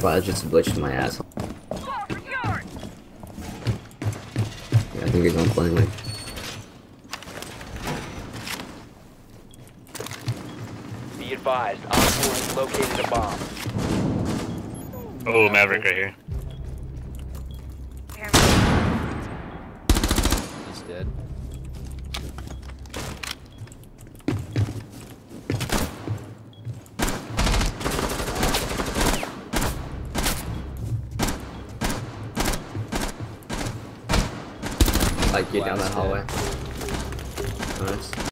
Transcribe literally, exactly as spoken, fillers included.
Wow, it's just glitched in my asshole. Yeah, I think he's on blindly. Be advised, Op four has located a bomb. Oh, Maverick right here. He's dead. Like, get down that Blast hallway. it. Nice.